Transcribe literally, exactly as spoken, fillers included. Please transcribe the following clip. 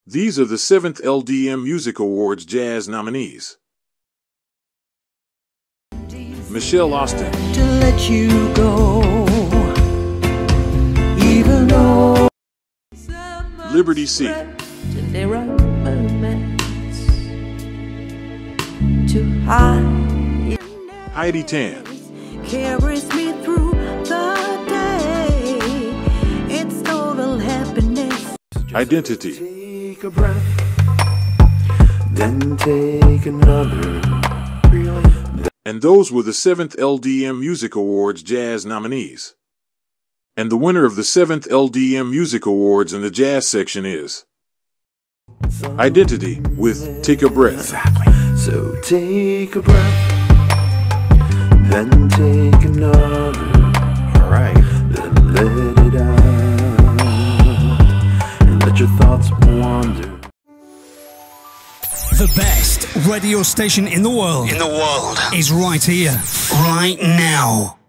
These are the seventh L D M Music Awards Jazz nominees. Michele Osten. To let you go, even though Liberty C. There are moments to hide. Heidi Tann. Carries me through the day. It's total happiness. I D N T Take a breath, then take another. And those were the seventh L D M Music Awards Jazz nominees. And the winner of the seventh L D M Music Awards in the jazz section is I D N T with Take a Breath. Exactly. So take a breath, then take another. Alright. Then let it out, and let your thoughts wander. The best radio station in the world, in the world, is right here, right now.